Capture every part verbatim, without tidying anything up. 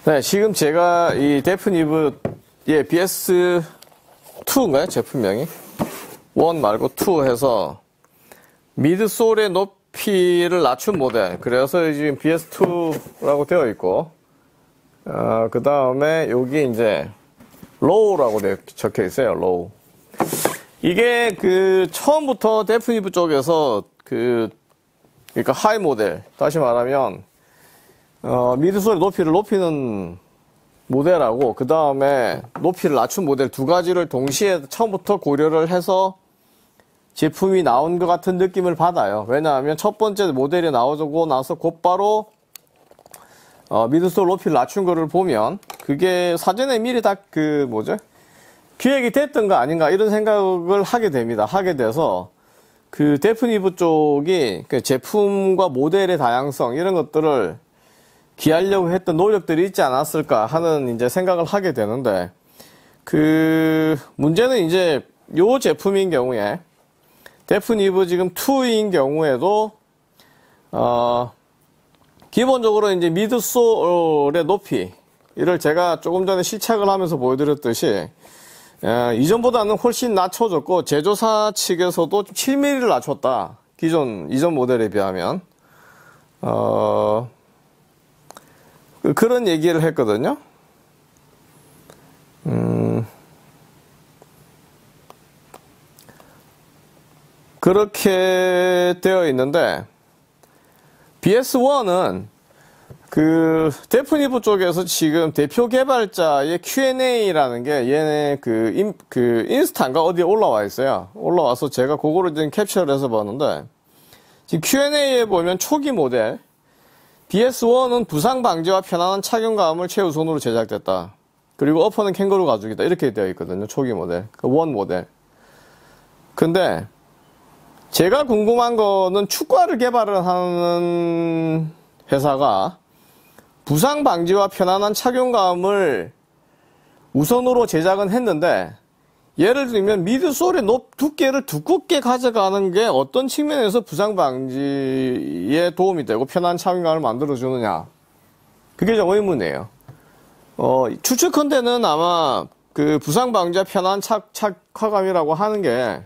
네, 지금 제가 이 데프니브의 비에스 투인가요? 제품명이? 일 말고 이 해서 미드솔의 높이를 낮춘 모델. 그래서 지금 비에스 투라고 되어 있고, 어, 그 다음에 여기 이제 로우라고 적혀 있어요. 로우. 이게 그 처음부터 데프니브 쪽에서 그 그러니까 하이 모델, 다시 말하면 어, 미드솔의 높이를 높이는 모델하고 그 다음에 높이를 낮춘 모델 두 가지를 동시에 처음부터 고려를 해서 제품이 나온 것 같은 느낌을 받아요. 왜냐하면 첫 번째 모델이 나오고 나서 곧바로 어, 미드솔 높이를 낮춘 거를 보면 그게 사전에 미리 다 그 뭐죠? 기획이 됐던 거 아닌가 이런 생각을 하게 됩니다. 하게 돼서 그 데프니브 쪽이 그 제품과 모델의 다양성 이런 것들을 기하려고 했던 노력들이 있지 않았을까 하는 이제 생각을 하게 되는데, 그 문제는 이제 요 제품인 경우에 데프니브 지금 이인 경우에도 어 기본적으로 이제 미드솔의 높이 이를 제가 조금 전에 실착을 하면서 보여드렸듯이 에, 이전보다는 훨씬 낮춰졌고 제조사 측에서도 칠 밀리미터를 낮췄다. 기존 이전 모델에 비하면 어 그런 얘기를 했거든요. 음, 그렇게 되어 있는데, 비에스 원은 그 데프니브 쪽에서 지금 대표 개발자의 큐 앤 에이라는 게 얘네 그, 인, 그 인스타인가 어디에 올라와 있어요. 올라와서 제가 그거를 지금 캡처를 해서 봤는데, 지금 큐 앤 에이에 보면 초기 모델 비에스 원은 부상 방지와 편안한 착용감을 최우선으로 제작됐다. 그리고 어퍼는 캥거루 가죽이다. 이렇게 되어 있거든요. 초기 모델. 그 원 모델. 근데 제가 궁금한 거는 축구화를 개발을 하는 회사가 부상 방지와 편안한 착용감을 우선으로 제작은 했는데, 예를 들면 미드솔의 높 두께를 두껍게 가져가는 게 어떤 측면에서 부상 방지에 도움이 되고 편안한 착용감을 만들어주느냐, 그게 좀 의문이에요. 어, 추측컨대는 아마 그 부상 방지와 편안한 착, 착화감이라고 하는 게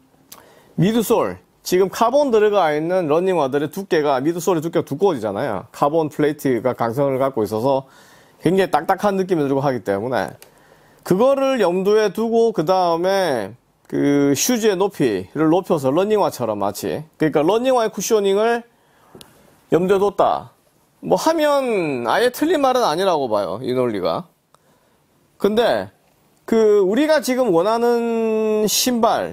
미드솔, 지금 카본 들어가 있는 러닝화들의 두께가, 미드솔의 두께가 두꺼워지잖아요. 카본 플레이트가 강성을 갖고 있어서 굉장히 딱딱한 느낌이 들고 하기 때문에 그거를 염두에 두고 그 다음에 그 슈즈의 높이를 높여서 러닝화처럼 마치, 그러니까 러닝화의 쿠셔닝을 염두에 뒀다 뭐 하면 아예 틀린 말은 아니라고 봐요. 이 논리가. 근데 그 우리가 지금 원하는 신발,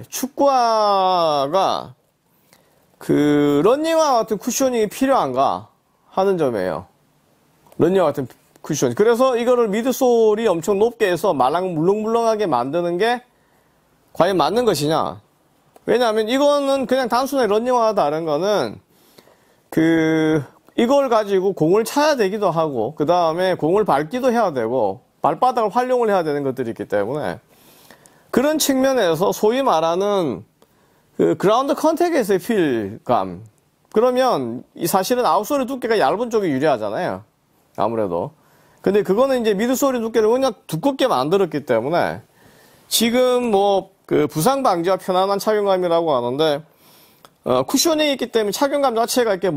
축구화가 그 러닝화 같은 쿠셔닝이 필요한가 하는 점이에요. 러닝화 같은 쿠션. 그래서 이거를 미드솔이 엄청 높게 해서 말랑 물렁물렁하게 만드는 게 과연 맞는 것이냐? 왜냐하면 이거는 그냥 단순하게 러닝화와 다른 거는 그 이걸 가지고 공을 차야 되기도 하고 그 다음에 공을 밟기도 해야 되고 발바닥을 활용을 해야 되는 것들이 있기 때문에 그런 측면에서 소위 말하는 그 그라운드 컨택에서의 필감, 그러면 이 사실은 아웃솔의 두께가 얇은 쪽이 유리하잖아요. 아무래도. 근데 그거는 이제 미드솔의 두께를 그냥 두껍게 만들었기 때문에 지금 뭐 그 부상 방지와 편안한 착용감이라고 하는데 어, 쿠셔닝이 있기 때문에 착용감 자체가 이렇게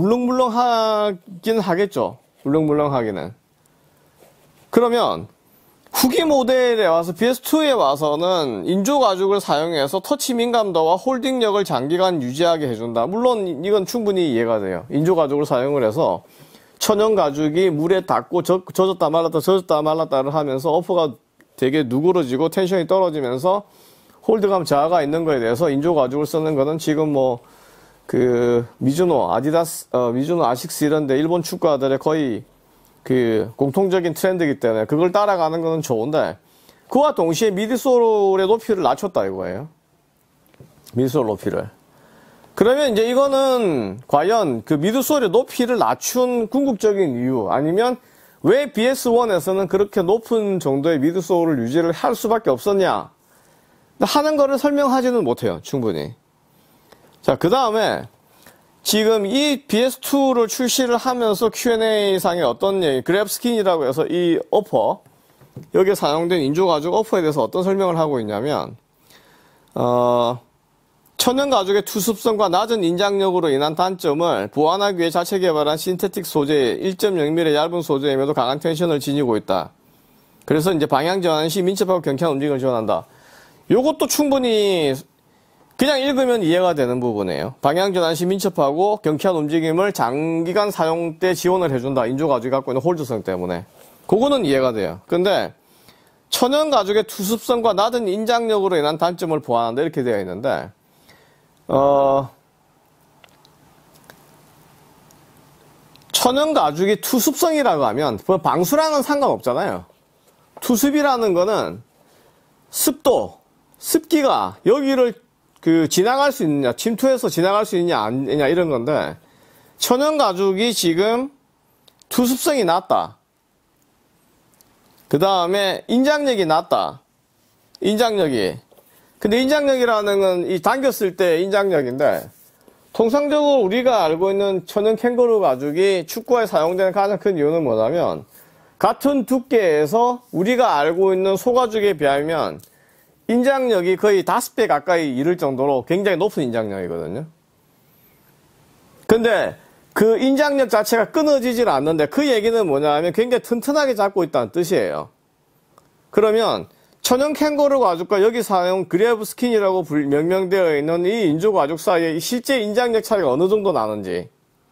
물렁물렁하긴 하겠죠. 물렁물렁하기는. 그러면 후기 모델에 와서 비에스 투에 와서는 인조 가죽을 사용해서 터치 민감도와 홀딩력을 장기간 유지하게 해준다. 물론 이건 충분히 이해가 돼요. 인조 가죽을 사용을 해서 천연 가죽이 물에 닿고 젖, 젖었다 말랐다 젖었다 말랐다를 하면서 어퍼가 되게 누그러지고 텐션이 떨어지면서 홀드감 저하가 있는 거에 대해서 인조 가죽을 쓰는 거는 지금 뭐 그 미즈노, 아디다스, 어, 미즈노, 아식스 이런데 일본 축구화들의 거의 그 공통적인 트렌드이기 때문에 그걸 따라가는 거는 좋은데, 그와 동시에 미드솔의 높이를 낮췄다 이거예요. 미드솔 높이를. 그러면 이제 이거는 과연 그 미드솔의 높이를 낮춘 궁극적인 이유, 아니면 왜 비에스 원에서는 그렇게 높은 정도의 미드솔을 유지를 할 수밖에 없었냐 하는 거를 설명하지는 못해요. 충분히. 자, 그 다음에 지금 이 비에스 투를 출시를 하면서 큐 앤 에이 상에 어떤 얘기, 그래프스킨이라고 해서 이 어퍼, 여기에 사용된 인조가죽 어퍼에 대해서 어떤 설명을 하고 있냐면, 어, 천연가죽의 투습성과 낮은 인장력으로 인한 단점을 보완하기 위해 자체 개발한 신테틱 소재, 일 점 영 밀리미터 얇은 소재임에도 강한 텐션을 지니고 있다. 그래서 이제 방향 전환 시 민첩하고 경쾌한 움직임을 지원한다. 요것도 충분히 그냥 읽으면 이해가 되는 부분이에요. 방향 전환 시 민첩하고 경쾌한 움직임을 장기간 사용 때 지원을 해준다. 인조가죽이 갖고 있는 홀드성 때문에. 그거는 이해가 돼요. 근데 천연가죽의 투습성과 낮은 인장력으로 인한 단점을 보완한다. 이렇게 되어 있는데 어, 천연가죽이 투습성이라고 하면 방수랑은 상관없잖아요. 투습이라는 거는 습도, 습기가 여기를 그 지나갈 수 있느냐, 침투해서 지나갈 수 있느냐 아니냐 이런 건데, 천연가죽이 지금 투습성이 낮다. 그 다음에 인장력이 낮다. 인장력이. 근데 인장력이라는 건 이 당겼을 때 인장력인데, 통상적으로 우리가 알고 있는 천연 캥거루 가죽이 축구에 사용되는 가장 큰 이유는 뭐냐면, 같은 두께에서 우리가 알고 있는 소가죽에 비하면 인장력이 거의 다섯 배 가까이 이를 정도로 굉장히 높은 인장력이거든요. 근데 그 인장력 자체가 끊어지질 않는데 그 얘기는 뭐냐면 굉장히 튼튼하게 잡고 있다는 뜻이에요. 그러면 천연 캥거루 가죽과 여기 사용 그래브 스킨이라고 명명되어 있는 이 인조 가죽 사이에 실제 인장력 차이가 어느 정도 나는지.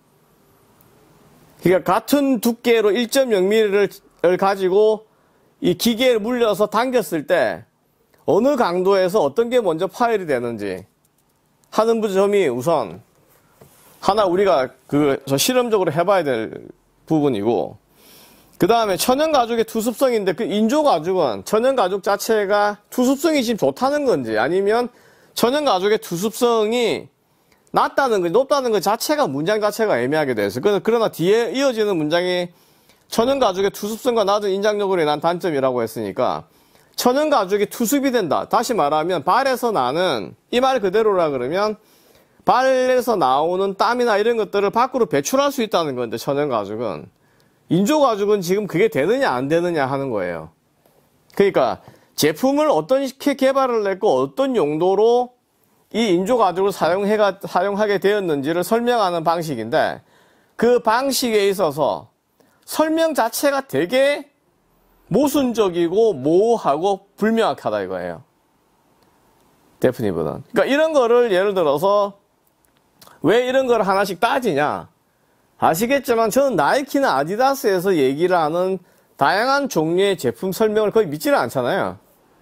그러니까 같은 두께로 일 점 영 밀리미터를 가지고 이 기계에 물려서 당겼을 때 어느 강도에서 어떤 게 먼저 파열이 되는지 하는 점이 우선 하나 우리가 그 저 실험적으로 해봐야 될 부분이고, 그 다음에 천연가죽의 투습성인데 그 인조가죽은 천연가죽 자체가 투습성이 지금 좋다는 건지 아니면 천연가죽의 투습성이 낮다는 거, 높다는 것 자체가 문장 자체가 애매하게 돼 있어요. 그러나 뒤에 이어지는 문장이 천연가죽의 투습성과 낮은 인장력으로 인한 단점이라고 했으니까 천연가죽이 투습이 된다. 다시 말하면 발에서 나는, 이 말 그대로라 그러면 발에서 나오는 땀이나 이런 것들을 밖으로 배출할 수 있다는 건데, 천연가죽은. 인조가죽은 지금 그게 되느냐 안 되느냐 하는 거예요. 그러니까 제품을 어떤 식의 개발을 했고 어떤 용도로 이 인조가죽을 사용해가, 사용하게 되었는지를 설명하는 방식인데, 그 방식에 있어서 설명 자체가 되게 모순적이고 모호하고 불명확하다 이거예요. 데프니브는. 그러니까 이런 거를 예를 들어서 왜 이런 걸 하나씩 따지냐. 아시겠지만 저는 나이키나 아디다스에서 얘기를 하는 다양한 종류의 제품 설명을 거의 믿지를 않잖아요.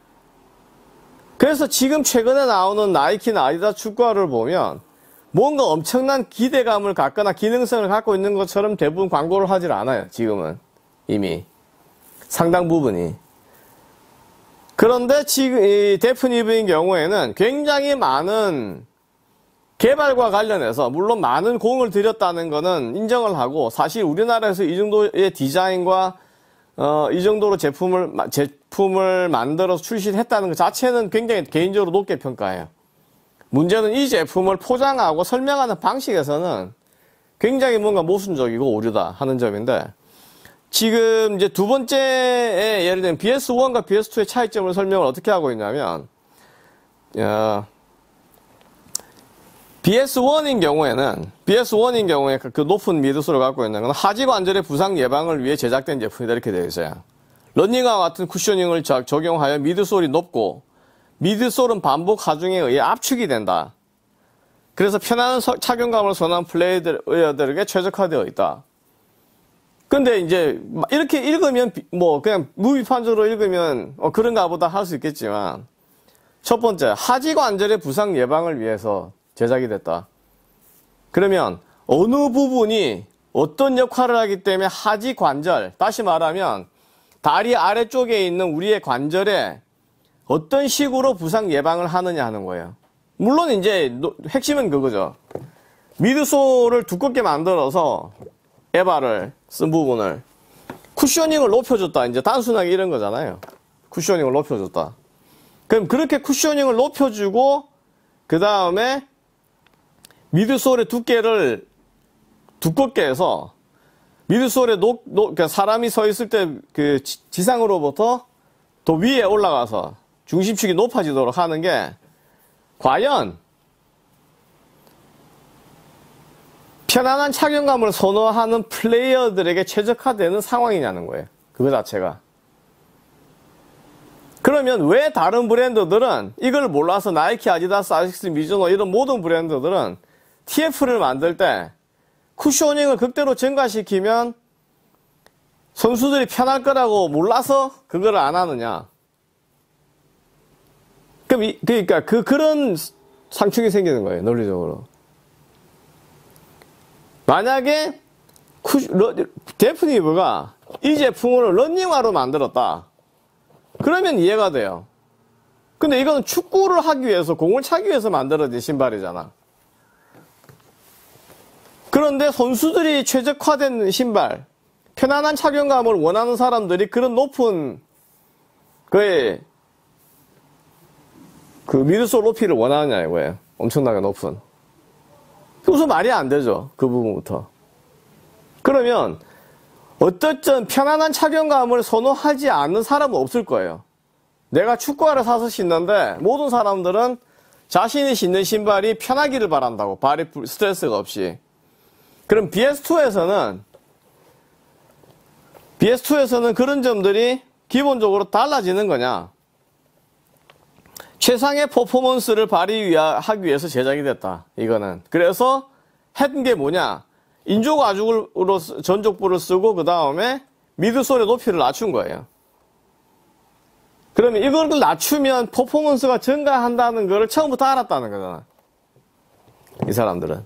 그래서 지금 최근에 나오는 나이키나 아디다스 축구화를 보면 뭔가 엄청난 기대감을 갖거나 기능성을 갖고 있는 것처럼 대부분 광고를 하질 않아요. 지금은 이미 상당 부분이. 그런데 지금 이 데프니브인 경우에는 굉장히 많은 개발과 관련해서 물론 많은 공을 들였다는 거는 인정을 하고, 사실 우리나라에서 이 정도의 디자인과 어, 이 정도로 제품을, 제품을 만들어서 출시했다는 것 자체는 굉장히 개인적으로 높게 평가해요. 문제는 이 제품을 포장하고 설명하는 방식에서는 굉장히 뭔가 모순적이고 오류다 하는 점인데, 지금 이제 두 번째에 예를 들면 비에스 원과 비에스 투의 차이점을 설명을 어떻게 하고 있냐면, 어, 비에스 원인 경우에는, 비에스 원인 경우에 그 높은 미드솔을 갖고 있는 건 하지 관절의 부상 예방을 위해 제작된 제품이다 이렇게 되어 있어요. 러닝화와 같은 쿠셔닝을 적용하여 미드솔이 높고, 미드솔은 반복 하중에 의해 압축이 된다. 그래서 편안한 착용감을 선호하는 플레이어들에게 최적화되어 있다. 근데 이제 이렇게 읽으면 뭐 그냥 무비판적으로 읽으면 어 그런가 보다 할 수 있겠지만, 첫 번째 하지 관절의 부상 예방을 위해서 제작이 됐다. 그러면 어느 부분이 어떤 역할을 하기 때문에 하지 관절, 다시 말하면 다리 아래쪽에 있는 우리의 관절에 어떤 식으로 부상 예방을 하느냐 하는 거예요. 물론 이제 핵심은 그거죠. 미드솔을 두껍게 만들어서 에바를 쓴 부분을 쿠셔닝을 높여줬다. 이제 단순하게 이런 거잖아요. 쿠셔닝을 높여줬다. 그럼 그렇게 쿠셔닝을 높여주고 그 다음에 미드솔의 두께를 두껍게 해서 미드솔에 녹, 녹, 그러니까 사람이 서 있을 때 그 지상으로부터 더 위에 올라가서 중심축이 높아지도록 하는 게 과연 편안한 착용감을 선호하는 플레이어들에게 최적화되는 상황이냐는 거예요. 그거 자체가. 그러면 왜 다른 브랜드들은 이걸 몰라서 나이키, 아디다스, 아식스, 미즈노 이런 모든 브랜드들은 티에프를 만들 때 쿠셔닝을 극대로 증가시키면 선수들이 편할 거라고 몰라서 그걸 안 하느냐. 그럼 이, 그러니까 그 그런 상충이 생기는 거예요. 논리적으로. 만약에 쿠, 러, 데프니브가 이 제품을 런닝화로 만들었다. 그러면 이해가 돼요. 근데 이거는 축구를 하기 위해서, 공을 차기 위해서 만들어진 신발이잖아. 그런데 선수들이 최적화된 신발, 편안한 착용감을 원하는 사람들이 그런 높은 그의 그 미드솔 높이를 원하느냐 이거예요. 엄청나게 높은. 우선 말이 안 되죠. 그 부분부터. 그러면 어쨌든 편안한 착용감을 선호하지 않는 사람은 없을 거예요. 내가 축구화를 사서 신는데 모든 사람들은 자신이 신는 신발이 편하기를 바란다고. 발에 스트레스가 없이. 그럼 비에스투에서는 비에스투에서는 그런 점들이 기본적으로 달라지는 거냐? 최상의 퍼포먼스를 발휘하기 위해서 제작이 됐다. 이거는. 그래서 했던 게 뭐냐? 인조 가죽으로 전족부를 쓰고 그 다음에 미드솔의 높이를 낮춘 거예요. 그러면 이걸 낮추면 퍼포먼스가 증가한다는 걸 처음부터 알았다는 거잖아. 이 사람들은.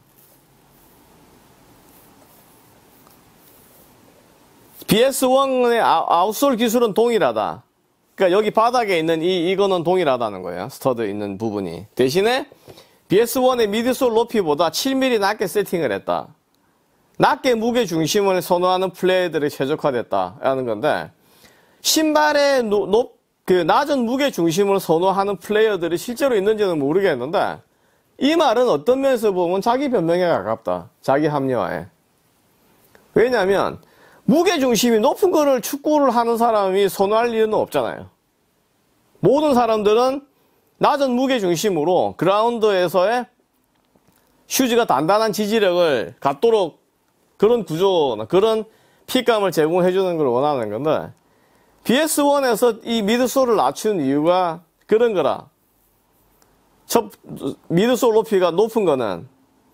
비에스원의 아웃솔 기술은 동일하다. 그러니까 여기 바닥에 있는 이, 이거는 동일하다는 거예요. 스터드 있는 부분이. 대신에 비에스원의 미드솔 높이보다 칠 밀리미터 낮게 세팅을 했다. 낮게 무게 중심을 선호하는 플레이들이 최적화됐다라는 건데, 신발의 노, 높, 그 낮은 무게 중심을 선호하는 플레이어들이 실제로 있는지는 모르겠는데, 이 말은 어떤 면에서 보면 자기 변명에 가깝다. 자기 합리화에. 왜냐면 무게 중심이 높은 거를 축구를 하는 사람이 선호할 일은 없잖아요. 모든 사람들은 낮은 무게 중심으로 그라운드에서의 슈즈가 단단한 지지력을 갖도록 그런 구조나 그런 핏감을 제공해 주는 걸 원하는 건데, 비에스원에서 이 미드솔을 낮춘 이유가 그런 거라. 첫 미드솔 높이가 높은 거는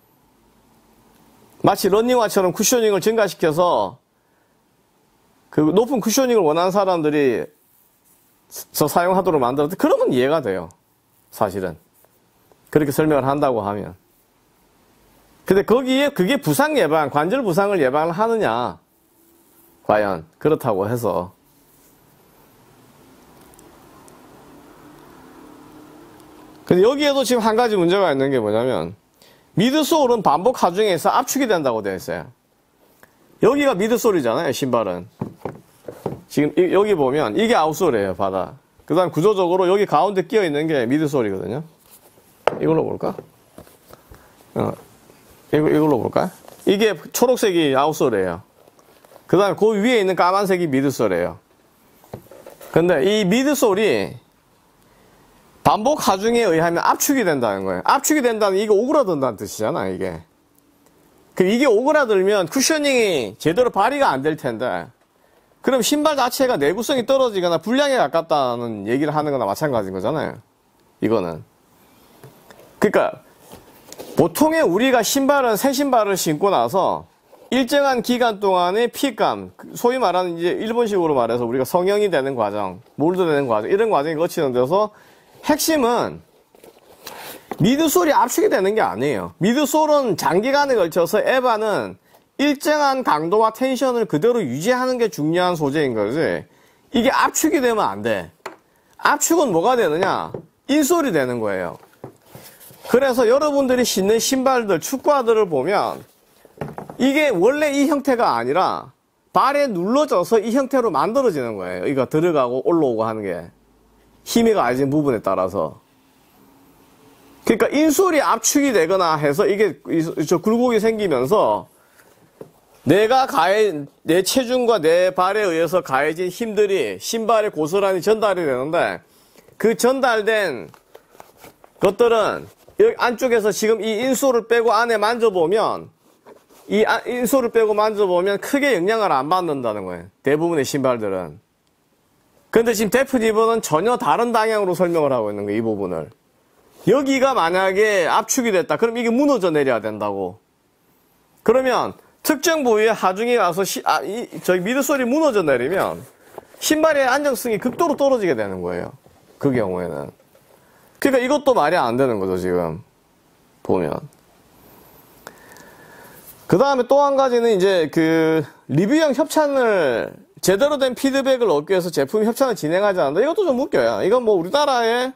마치 런닝화처럼 쿠셔닝을 증가시켜서 그 높은 쿠셔닝을 원하는 사람들이 저 사용하도록 만들었대. 그러면 이해가 돼요. 사실은. 그렇게 설명을 한다고 하면. 근데 거기에 그게 부상 예방, 관절 부상을 예방을 하느냐. 과연 그렇다고 해서. 근데 여기에도 지금 한 가지 문제가 있는 게 뭐냐면, 미드솔은 반복 하중에서 압축이 된다고 되어 있어요. 여기가 미드솔이잖아요, 신발은. 지금 이, 여기 보면 이게 아웃솔이에요, 바다. 그 다음 구조적으로 여기 가운데 끼어 있는 게 미드솔이거든요. 이걸로 볼까? 어, 이거, 이걸로 볼까? 이게 초록색이 아웃솔이에요. 그 다음에 그 위에 있는 까만색이 미드솔이에요. 근데 이 미드솔이 반복 하중에 의하면 압축이 된다는 거예요. 압축이 된다는 이게 오그라든다는 뜻이잖아, 이게. 그 이게 오그라들면 쿠셔닝이 제대로 발휘가 안 될 텐데, 그럼 신발 자체가 내구성이 떨어지거나 불량에 가깝다는 얘기를 하는 거나 마찬가지인 거잖아요. 이거는. 그러니까 보통의 우리가 신발은 새 신발을 신고 나서 일정한 기간 동안의 핏감, 소위 말하는 이제 일본식으로 말해서 우리가 성형이 되는 과정, 몰드되는 과정, 이런 과정이 거치는 데서 핵심은 미드솔이 압축이 되는 게 아니에요. 미드솔은 장기간에 걸쳐서 에바는 일정한 강도와 텐션을 그대로 유지하는 게 중요한 소재인 거지. 이게 압축이 되면 안 돼. 압축은 뭐가 되느냐? 인솔이 되는 거예요. 그래서 여러분들이 신는 신발들, 축구화들을 보면 이게 원래 이 형태가 아니라 발에 눌러져서 이 형태로 만들어지는 거예요. 이거 들어가고 올라오고 하는 게. 힘이 가해진 부분에 따라서. 그러니까 인솔이 압축이 되거나 해서 이게 저 굴곡이 생기면서 내가 가해, 내 체중과 내 발에 의해서 가해진 힘들이 신발에 고스란히 전달이 되는데 그 전달된 것들은 여기 안쪽에서 지금 이 인솔을 빼고 안에 만져보면 이 인솔을 빼고 만져보면 크게 영향을 안 받는다는 거예요. 대부분의 신발들은. 근데 지금 데프니버는 전혀 다른 방향으로 설명을 하고 있는 거예요. 이 부분을. 여기가 만약에 압축이 됐다. 그럼 이게 무너져 내려야 된다고. 그러면 특정 부위에 하중이 가서 시, 아, 이, 저기 미드솔이 무너져 내리면 신발의 안정성이 극도로 떨어지게 되는 거예요. 그 경우에는. 그러니까 이것도 말이 안 되는 거죠, 지금. 보면. 그 다음에 또 한 가지는 이제 그 리뷰형 협찬을 제대로 된 피드백을 얻기 위해서 제품 협찬을 진행하지 않는다. 이것도 좀 웃겨요. 이건 뭐 우리나라의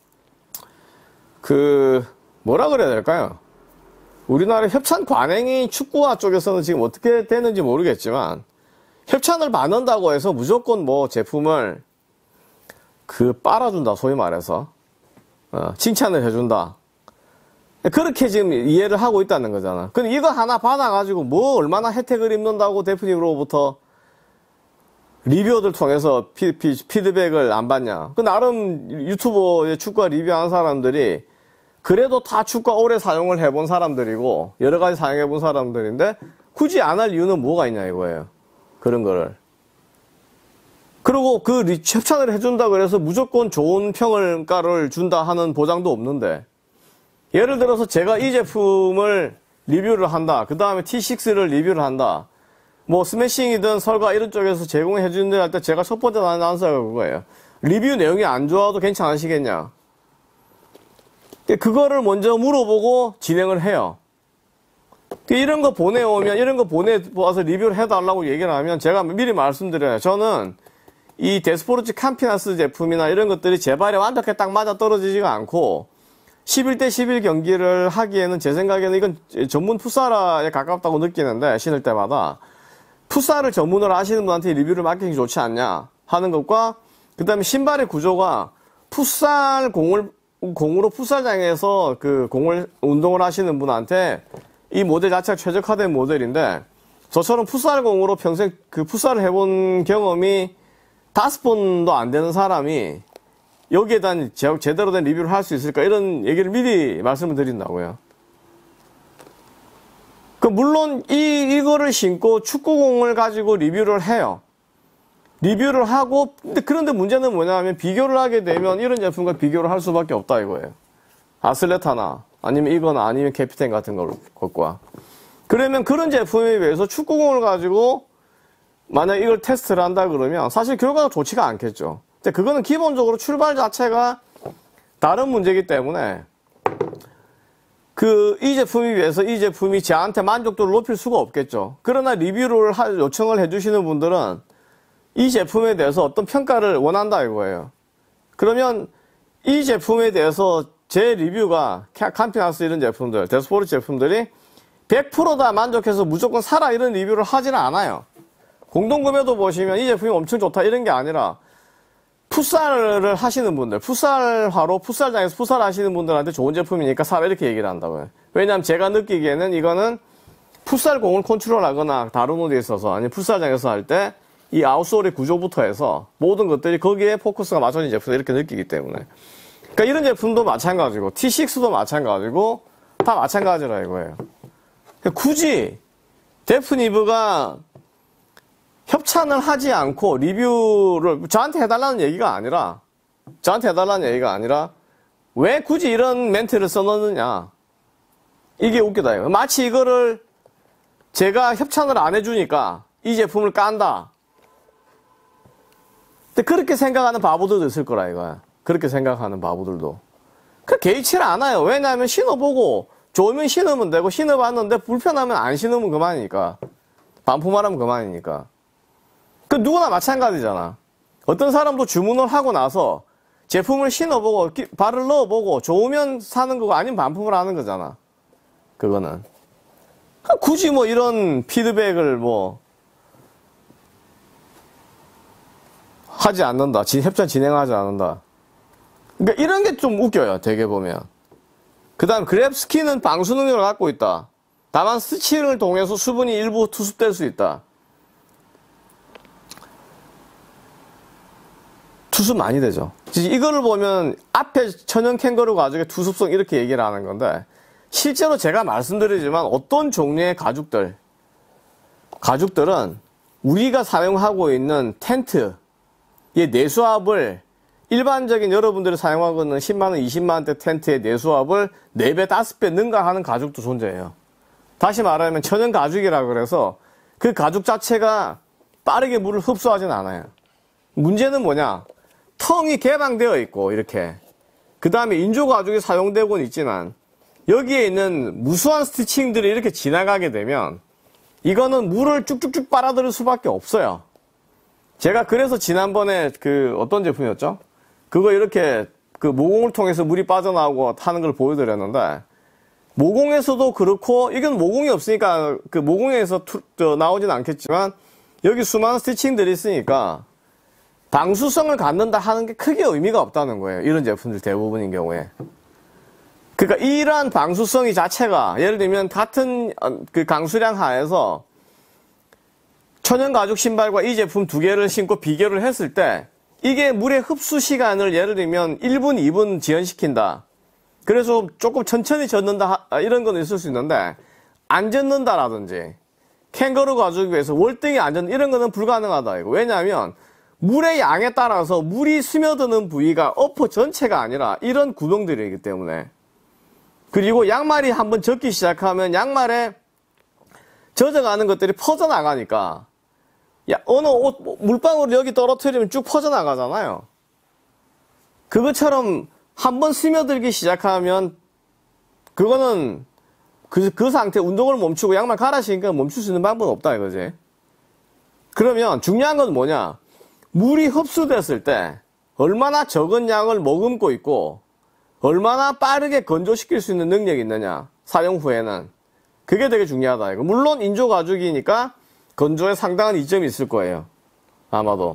그 뭐라 그래야 될까요? 우리나라 협찬 관행이 축구화 쪽에서는 지금 어떻게 되는지 모르겠지만 협찬을 받는다고 해서 무조건 뭐 제품을 그 빨아준다, 소위 말해서 어, 칭찬을 해준다. 그렇게 지금 이해를 하고 있다는 거잖아. 근데 이거 하나 받아가지고 뭐 얼마나 혜택을 입는다고 대표님으로부터 리뷰어들 통해서 피, 피, 피드백을 안 받냐. 그 나름 유튜버의 축구화 리뷰하는 사람들이 그래도 다 축구화 오래 사용을 해본 사람들이고 여러 가지 사용해본 사람들인데 굳이 안 할 이유는 뭐가 있냐 이거예요. 그런 거를. 그리고 그 협찬을 해준다 그래서 무조건 좋은 평가를 준다 하는 보장도 없는데 예를 들어서 제가 이 제품을 리뷰를 한다. 그 다음에 티 식스를 리뷰를 한다. 뭐 스매싱이든 설과 이런 쪽에서 제공해 주는데 할 때 제가 첫 번째 나는 안사가 그거예요. 리뷰 내용이 안 좋아도 괜찮으시겠냐. 그거를 먼저 물어보고 진행을 해요. 이런 거 보내오면 이런 거 보내와서 리뷰를 해달라고 얘기를 하면 제가 미리 말씀드려요. 저는 이 데스포르츠 캄피나스 제품이나 이런 것들이 제 발에 완벽하게 딱 맞아 떨어지지가 않고 십일 대 십일 경기를 하기에는 제 생각에는 이건 전문 풋살에 가깝다고 느끼는데 신을 때마다 풋살을 전문으로 하시는 분한테 리뷰를 맡기기 좋지 않냐 하는 것과 그 다음에 신발의 구조가 풋살 공을 공으로 풋살장에서 그 공을 운동을 하시는 분한테 이 모델 자체가 최적화된 모델인데 저처럼 풋살 공으로 평생 그 풋살을 해본 경험이 다섯 번도 안 되는 사람이 여기에 대한 제, 제대로 된 리뷰를 할 수 있을까 이런 얘기를 미리 말씀을 드린다고요. 그 물론 이 이거를 신고 축구공을 가지고 리뷰를 해요. 리뷰를 하고 근데 그런데 문제는 뭐냐면 비교를 하게 되면 이런 제품과 비교를 할 수밖에 없다 이거예요. 아슬레타나 아니면 이거나 아니면 캐피텐 같은 것과 그러면 그런 제품에 비해서 축구공을 가지고 만약 이걸 테스트를 한다 그러면 사실 결과가 좋지가 않겠죠. 근데 그거는 기본적으로 출발 자체가 다른 문제이기 때문에 그 이 제품에 비해서 이 제품이 저한테 만족도를 높일 수가 없겠죠. 그러나 리뷰를 하, 요청을 해주시는 분들은 이 제품에 대해서 어떤 평가를 원한다 이거예요. 그러면 이 제품에 대해서 제 리뷰가 캄피나스 이런 제품들, 데스포르츠 제품들이 백 퍼센트 다 만족해서 무조건 사라 이런 리뷰를 하지는 않아요. 공동구매도 보시면 이 제품이 엄청 좋다 이런 게 아니라 풋살을 하시는 분들, 풋살화로 풋살장에서 풋살 하시는 분들한테 좋은 제품이니까 사라 이렇게 얘기를 한다고요. 왜냐하면 제가 느끼기에는 이거는 풋살 공을 컨트롤하거나 다루는 데 있어서 아니 풋살장에서 할 때 이 아웃솔의 구조부터 해서 모든 것들이 거기에 포커스가 맞춰진 제품을 이렇게 느끼기 때문에 그러니까 이런 제품도 마찬가지고 티 식스도 마찬가지고 다 마찬가지라 이거예요. 그러니까 굳이 데프니브가 협찬을 하지 않고 리뷰를 저한테 해달라는 얘기가 아니라 저한테 해달라는 얘기가 아니라 왜 굳이 이런 멘트를 써놓느냐 이게 웃기다 이거. 마치 이거를 제가 협찬을 안 해주니까 이 제품을 깐다. 근데 그렇게 생각하는 바보들도 있을 거라 이거야. 그렇게 생각하는 바보들도. 그 개의치를 않아요. 왜냐하면 신어보고 좋으면 신으면 되고 신어봤는데 불편하면 안 신으면 그만이니까. 반품하라면 그만이니까. 그 누구나 마찬가지잖아. 어떤 사람도 주문을 하고 나서 제품을 신어보고 발을 넣어보고 좋으면 사는 거고 아니면 반품을 하는 거잖아. 그거는. 굳이 뭐 이런 피드백을 뭐 하지 않는다. 협찬 진행하지 않는다. 그러니까 이런 게 좀 웃겨요. 되게 보면. 그 다음 그랩 스킨은 방수 능력을 갖고 있다. 다만 스치를 통해서 수분이 일부 투습될 수 있다. 투습 많이 되죠. 이거를 보면 앞에 천연 캥거루 가죽의 투습성 이렇게 얘기를 하는 건데, 실제로 제가 말씀드리지만 어떤 종류의 가죽들, 가죽들은 우리가 사용하고 있는 텐트의 내수압을 일반적인 여러분들이 사용하고 있는 십만 원, 이십만 원대 텐트의 내수압을 네 배, 다섯 배 능가하는 가죽도 존재해요. 다시 말하면 천연 가죽이라 그래서 그 가죽 자체가 빠르게 물을 흡수하진 않아요. 문제는 뭐냐? 텅이 개방되어 있고 이렇게 그 다음에 인조 가죽이 사용되고는 있지만 여기에 있는 무수한 스티칭들이 이렇게 지나가게 되면 이거는 물을 쭉쭉쭉 빨아들일 수밖에 없어요. 제가 그래서 지난번에 그 어떤 제품이었죠? 그거 이렇게 그 모공을 통해서 물이 빠져나오고 하는 걸 보여드렸는데, 모공에서도 그렇고, 이건 모공이 없으니까 그 모공에서 투, 저, 나오진 않겠지만 여기 수많은 스티칭들이 있으니까 방수성을 갖는다 하는 게 크게 의미가 없다는 거예요. 이런 제품들 대부분인 경우에. 그러니까 이러한 방수성이 자체가 예를 들면 같은 그 강수량 하에서 천연 가죽 신발과 이 제품 두 개를 신고 비교를 했을 때 이게 물의 흡수 시간을 예를 들면 일 분, 이 분 지연시킨다. 그래서 조금 천천히 젖는다 이런 건 있을 수 있는데 안 젖는다라든지 캥거루 가죽에 비해서 월등히 안 젖는 이런 거는 불가능하다. 이거. 왜냐하면 물의 양에 따라서 물이 스며드는 부위가 어퍼 전체가 아니라 이런 구멍들이기 때문에. 그리고 양말이 한번 젖기 시작하면 양말에 젖어가는 것들이 퍼져나가니까 야, 어느 옷, 물방울을 여기 떨어뜨리면 쭉 퍼져나가잖아요. 그것처럼 한번 스며들기 시작하면 그거는 그, 그 상태 운동을 멈추고 양말 갈아 신으니까 멈출 수 있는 방법은 없다 이거지. 그러면 중요한 건 뭐냐? 물이 흡수됐을 때 얼마나 적은 양을 머금고 있고 얼마나 빠르게 건조시킬 수 있는 능력이 있느냐, 사용 후에는. 그게 되게 중요하다 이거. 물론 인조 가죽이니까 건조에 상당한 이점이 있을 거예요, 아마도.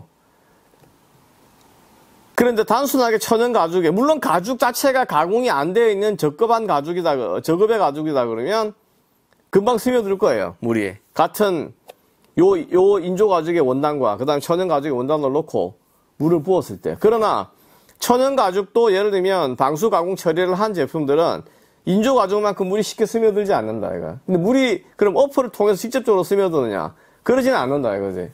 그런데 단순하게 천연 가죽에, 물론 가죽 자체가 가공이 안 되어 있는 저급한 가죽이다, 저급의 가죽이다 그러면 금방 스며들 거예요, 물이. 같은 요, 요 인조 가죽의 원단과 그 다음에 천연 가죽의 원단을 넣고 물을 부었을 때. 그러나 천연 가죽도 예를 들면 방수 가공 처리를 한 제품들은 인조 가죽만큼 물이 쉽게 스며들지 않는다 이거. 근데 물이 그럼 어퍼를 통해서 직접적으로 스며드느냐? 그러지는 않는다 이거지.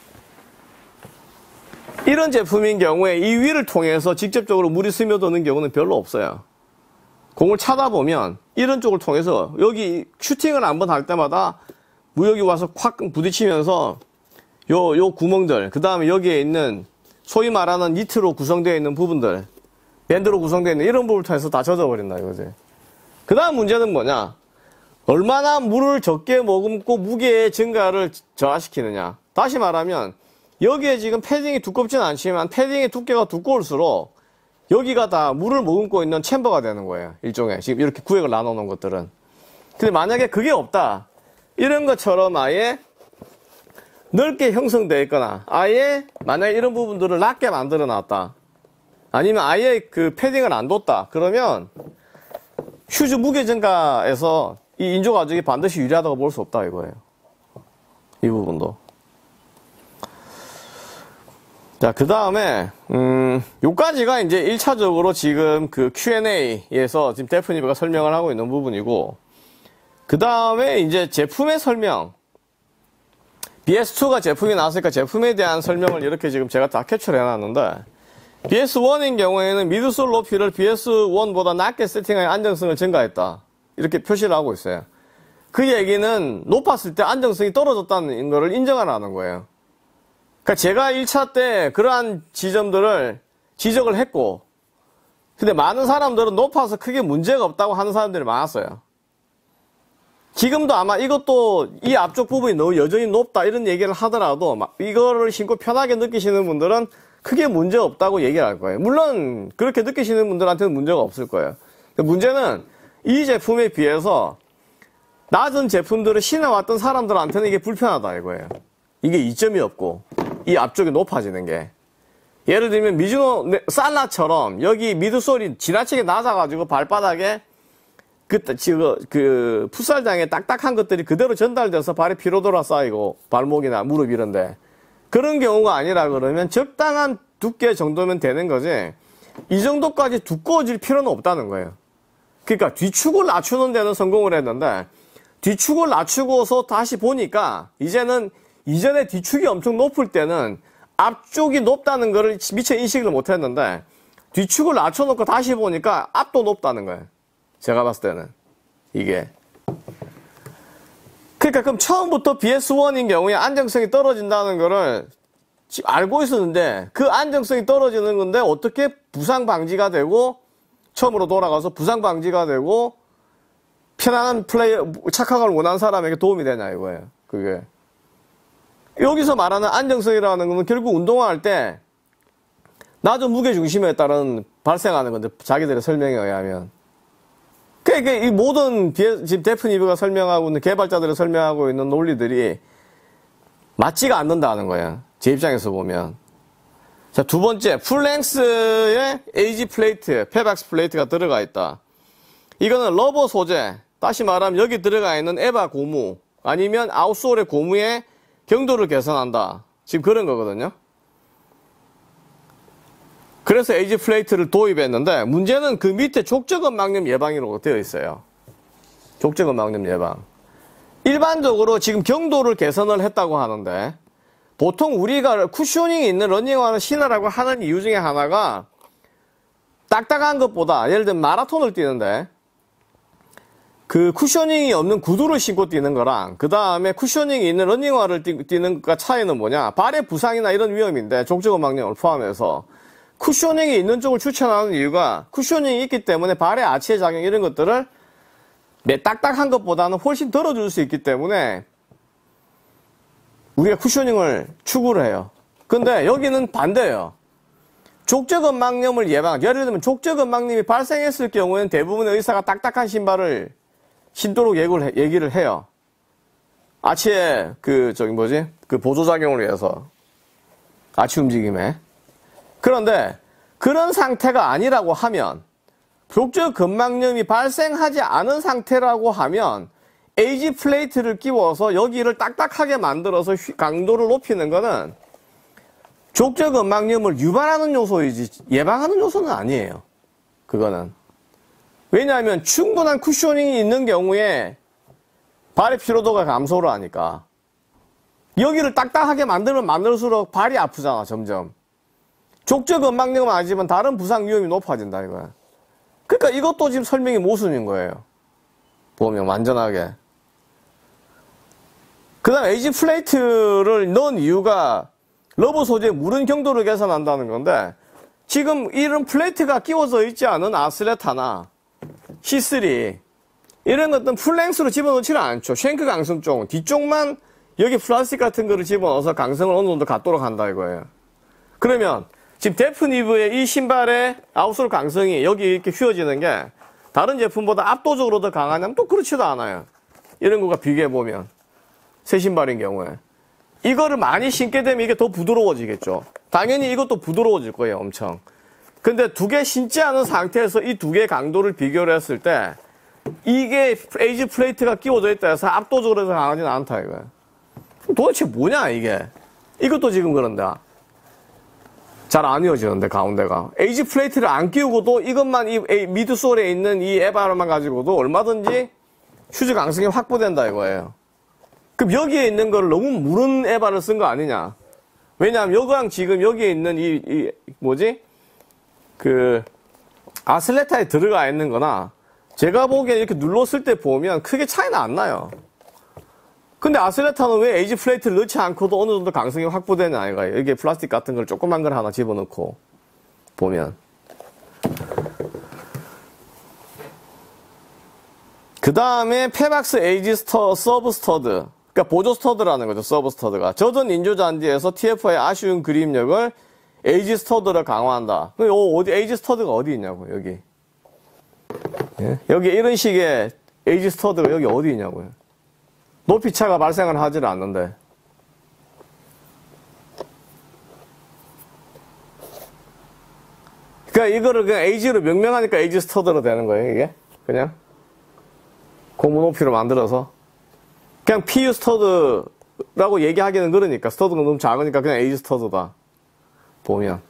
이런 제품인 경우에 이 위를 통해서 직접적으로 물이 스며드는 경우는 별로 없어요. 공을 차다 보면 이런 쪽을 통해서 여기 슈팅을 한번 할 때마다 무역이 와서 확 부딪히면서 요, 요 구멍들, 그 다음에 여기에 있는 소위 말하는 니트로 구성되어 있는 부분들, 밴드로 구성되어 있는 이런 부분을 통해서 다 젖어버린다 이거지. 그 다음 문제는 뭐냐? 얼마나 물을 적게 머금고 무게의 증가를 저하시키느냐. 다시 말하면 여기에 지금 패딩이 두껍지는 않지만 패딩의 두께가 두꺼울수록 여기가 다 물을 머금고 있는 챔버가 되는 거예요. 일종의 지금 이렇게 구획을 나눠 놓은 것들은. 근데 만약에 그게 없다, 이런 것처럼 아예 넓게 형성되어 있거나 아예 만약에 이런 부분들을 낮게 만들어 놨다, 아니면 아예 그 패딩을 안 뒀다, 그러면 휴즈 무게 증가에서 이 인조 가죽이 반드시 유리하다고 볼 수 없다 이거예요. 이 부분도. 자, 그 다음에 음, 요까지가 이제 일 차적으로 지금 그 큐 앤 에이에서 지금 데프니브가 설명을 하고 있는 부분이고, 그 다음에 이제 제품의 설명. 비 에스 투가 제품이 나왔으니까 제품에 대한 설명을 이렇게 지금 제가 다 캡처를 해놨는데, 비 에스 원인 경우에는 미드솔 높이를 비 에스 원보다 낮게 세팅하여 안정성을 증가했다, 이렇게 표시를 하고 있어요. 그 얘기는 높았을 때 안정성이 떨어졌다는 거를 인정하라는 거예요. 그러니까 제가 일 차 때 그러한 지점들을 지적을 했고, 근데 많은 사람들은 높아서 크게 문제가 없다고 하는 사람들이 많았어요. 지금도 아마 이것도 이 앞쪽 부분이 너무 여전히 높다 이런 얘기를 하더라도 이거를 신고 편하게 느끼시는 분들은 크게 문제 없다고 얘기를 할 거예요. 물론 그렇게 느끼시는 분들한테는 문제가 없을 거예요. 문제는 이 제품에 비해서 낮은 제품들을 신어왔던 사람들한테는 이게 불편하다 이거예요. 이게 이점이 없고 이 앞쪽이 높아지는 게. 예를 들면 미즈노 살라처럼 여기 미드솔이 지나치게 낮아가지고 발바닥에 그, 지금, 그, 풋살장에 딱딱한 것들이 그대로 전달돼서 발에 피로도가 쌓이고, 발목이나 무릎 이런데. 그런 경우가 아니라 그러면 적당한 두께 정도면 되는 거지, 이 정도까지 두꺼워질 필요는 없다는 거예요. 그러니까 뒤축을 낮추는 데는 성공을 했는데, 뒤축을 낮추고서 다시 보니까, 이제는 이전에 뒤축이 엄청 높을 때는 앞쪽이 높다는 거를 미처 인식을 못 했는데, 뒤축을 낮춰놓고 다시 보니까 앞도 높다는 거예요. 제가 봤을 때는. 이게. 그러니까 그럼 처음부터 비에스 원인 경우에 안정성이 떨어진다는 거를 알고 있었는데, 그 안정성이 떨어지는 건데 어떻게 부상 방지가 되고, 처음으로 돌아가서 부상 방지가 되고, 편안한 플레이, 착각을 원하는 사람에게 도움이 되냐 이거예요. 그게. 여기서 말하는 안정성이라는 건 결국 운동할 때 낮은 무게중심에 따른 발생하는 건데, 자기들의 설명에 의하면. 그러니까 이 모든 지금 데프니브가 설명하고 있는, 개발자들이 설명하고 있는 논리들이 맞지가 않는다는 거야. 제 입장에서 보면. 자, 두 번째, 풀랭스에 에이지 플레이트, 페박스 플레이트가 들어가 있다. 이거는 러버 소재, 다시 말하면 여기 들어가 있는 에바 고무, 아니면 아웃솔의 고무의 경도를 개선한다. 지금 그런 거거든요. 그래서 에이지 플레이트를 도입했는데, 문제는 그 밑에 족저근 막염 예방이라고 되어 있어요. 족저근 막염 예방. 일반적으로 지금 경도를 개선을 했다고 하는데, 보통 우리가 쿠셔닝이 있는 러닝화를 신으라고 하는 이유 중에 하나가, 딱딱한 것보다, 예를 들면 마라톤을 뛰는데, 그 쿠셔닝이 없는 구두를 신고 뛰는 거랑, 그 다음에 쿠셔닝이 있는 러닝화를 뛰, 뛰는 것과 차이는 뭐냐? 발의 부상이나 이런 위험인데, 족저근 막염을 포함해서, 쿠셔닝이 있는 쪽을 추천하는 이유가, 쿠셔닝이 있기 때문에 발의 아치의 작용 이런 것들을 딱딱한 것보다는 훨씬 덜어줄 수 있기 때문에 우리가 쿠셔닝을 추구를 해요. 근데 여기는 반대예요. 족저근 막염을 예방, 예를 들면 족저근 막염이 발생했을 경우에는 대부분의 의사가 딱딱한 신발을 신도록 얘기를, 얘기를 해요. 아치의 그 저기 뭐지? 그 보조작용을 위해서, 아치 움직임에. 그런데 그런 상태가 아니라고 하면, 족저근막염이 발생하지 않은 상태라고 하면 에이지 플레이트를 끼워서 여기를 딱딱하게 만들어서 강도를 높이는 거는 족저근막염을 유발하는 요소이지 예방하는 요소는 아니에요. 그거는. 왜냐하면 충분한 쿠셔닝이 있는 경우에 발의 피로도가 감소를 하니까. 여기를 딱딱하게 만들면 만들수록 발이 아프잖아, 점점. 족저근막염은 아니지만 다른 부상 위험이 높아진다 이거야. 그러니까 이것도 지금 설명이 모순인 거예요. 보면 완전하게. 그 다음에 에이지 플레이트를 넣은 이유가 러버 소재의 무른 경도를 개선한다는 건데, 지금 이런 플레이트가 끼워져 있지 않은 아슬레타나 씨 쓰리 이런 것들은 풀랭스로 집어넣지는 않죠. 쉔크 강성 쪽 뒤쪽만 여기 플라스틱 같은 거를 집어넣어서 강성을 어느 정도 갖도록 한다 이거예요. 그러면 지금 데프니브의 이 신발의 아웃솔 강성이 여기 이렇게 휘어지는 게 다른 제품보다 압도적으로 더 강하냐면 또 그렇지도 않아요. 이런 거가 비교해보면. 새 신발인 경우에. 이거를 많이 신게 되면 이게 더 부드러워지겠죠. 당연히 이것도 부드러워질 거예요, 엄청. 근데 두 개 신지 않은 상태에서 이 두 개의 강도를 비교를 했을 때 이게 에이지 플레이트가 끼워져 있다 해서 압도적으로 더 강하지는 않다 이거예요. 도대체 뭐냐 이게. 이것도 지금 그런데 잘 안 이어지는데 가운데가. 에이지 플레이트를 안 끼우고도 이것만 이 미드솔에 있는 이 에바로만 가지고도 얼마든지 휴즈 강성이 확보된다 이거예요. 그럼 여기에 있는 걸 너무 무른 에바를 쓴 거 아니냐. 왜냐하면 여기랑 지금 여기에 있는 이, 이 뭐지? 그 아슬레타에 들어가 있는 거나 제가 보기엔 이렇게 눌렀을 때 보면 크게 차이는 안 나요. 근데 아슬레타는 왜 에이지 플레이트를 넣지 않고도 어느 정도 강성이 확보되냐 이거예요. 여기에 플라스틱 같은 걸 조그만 걸 하나 집어넣고 보면. 그 다음에 페박스 에이지 스터, 서브 스터드. 그러니까 보조 스터드라는 거죠. 서브 스터드가. 젖은 인조 잔디에서 티에프의 아쉬운 그립력을 에이지 스터드를 강화한다. 어디 에이지 스터드가 어디 있냐고 여기. 예? 여기 이런 식의 에이지 스터드가 여기 어디 있냐고요. 높이차가 발생을 하질 않는데. 그러니까 이거를 그냥 에이지로 명명하니까 에이지 스터드로 되는 거예요, 이게. 그냥. 고무 높이로 만들어서 그냥 피유 스터드라고 얘기하기는 그러니까 스터드가 너무 작으니까 그냥 에이지 스터드다. 보면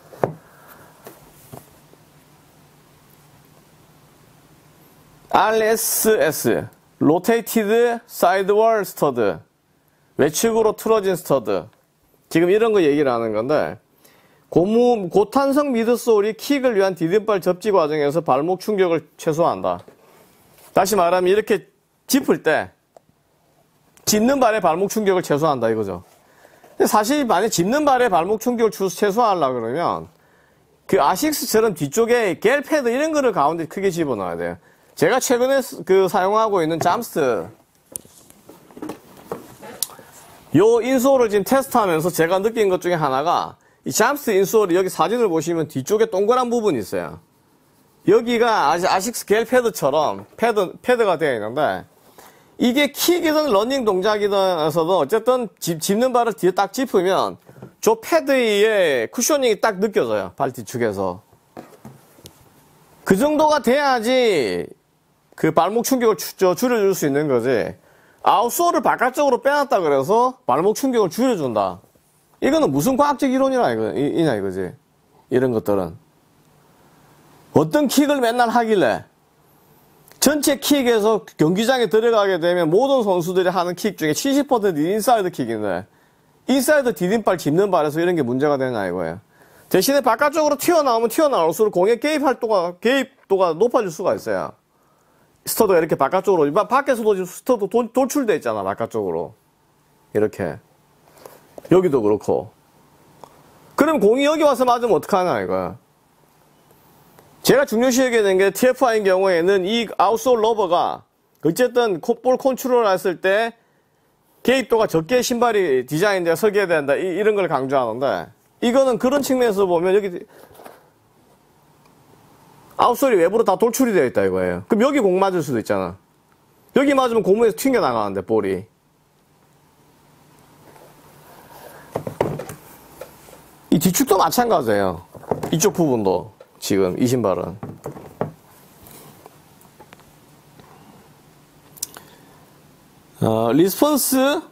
알에스에스 Rotated Sidewall Stud, 외측으로 틀어진 스터드. 지금 이런 거 얘기를 하는 건데, 고무, 고탄성 미드솔이 킥을 위한 디딤발 접지 과정에서 발목 충격을 최소화한다. 다시 말하면 이렇게 짚을 때 짚는 발의 발목 충격을 최소화한다 이거죠. 근데 사실 만약 짚는 발의 발목 충격을 최소화하려고 그러면 그 아식스처럼 뒤쪽에 겔 패드 이런 거를 가운데 크게 집어넣어야 돼요. 제가 최근에 그 사용하고 있는 잠스 요 인솔을 지금 테스트하면서 제가 느낀 것 중에 하나가 이 잠스 인솔이 여기 사진을 보시면 뒤쪽에 동그란 부분이 있어요. 여기가 아식스 겔 패드처럼 패드, 패드가 되어 있는데 이게 킥이든 러닝 동작이든에서도 어쨌든 집, 짚는 발을 뒤에 딱 짚으면 저 패드의 쿠셔닝이 딱 느껴져요. 발 뒤축에서. 그 정도가 돼야지 그 발목 충격을 주, 줄여줄 수 있는 거지. 아웃솔을 바깥쪽으로 빼놨다 그래서 발목 충격을 줄여준다. 이거는 무슨 과학적 이론이냐 이거, 이냐 이거지. 이런 것들은. 어떤 킥을 맨날 하길래 전체 킥에서 경기장에 들어가게 되면 모든 선수들이 하는 킥 중에 칠십 퍼센트 인사이드 킥인데 인사이드 디딤발 짚는 발에서 이런 게 문제가 되냐 이거예요. 대신에 바깥쪽으로 튀어나오면 튀어나올수록 공의 개입 활동가, 개입도가 높아질 수가 있어요. 스터드가 이렇게 바깥쪽으로, 밖에서도 지금 스터드 도, 돌출돼 있잖아, 바깥쪽으로. 이렇게. 여기도 그렇고. 그럼 공이 여기 와서 맞으면 어떡하나, 이거야. 제가 중요시 여기는 게 티에프아이인 경우에는 이 아웃솔 러버가 어쨌든 볼 컨트롤 했을 때 개입도가 적게 신발이 디자인되어 설계해야 된다, 이, 이런 걸 강조하는데, 이거는 그런 측면에서 보면 여기 아웃솔이 외부로 다 돌출이 되어 있다 이거예요. 그럼 여기 공 맞을 수도 있잖아. 여기 맞으면 고무에서 튕겨나가는데 볼이. 이 뒤축도 마찬가지예요. 이쪽 부분도 지금 이 신발은. 어, 리스폰스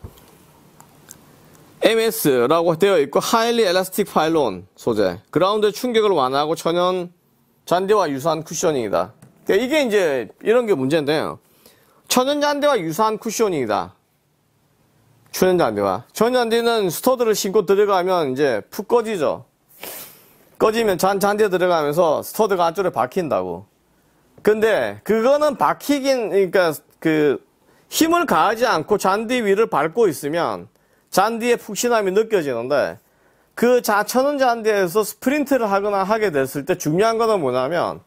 엠에스라고 되어 있고 하일리 엘라스틱 파일론 소재, 그라운드 충격을 완화하고 천연 잔디와 유사한 쿠셔닝이다. 그러니까 이게 이제 이런 게 문제인데요. 천연 잔디와 유사한 쿠셔닝이다. 천연 잔디와 천연 잔디는 스터드를 신고 들어가면 이제 푹 꺼지죠. 꺼지면 잔 잔디에 들어가면서 스터드가 안쪽에 박힌다고. 근데 그거는 박히긴, 그러니까 그 힘을 가하지 않고 잔디 위를 밟고 있으면 잔디의 푹신함이 느껴지는데, 그 자, 천연 잔디에서 스프린트를 하거나 하게 됐을 때 중요한 거는 뭐냐면,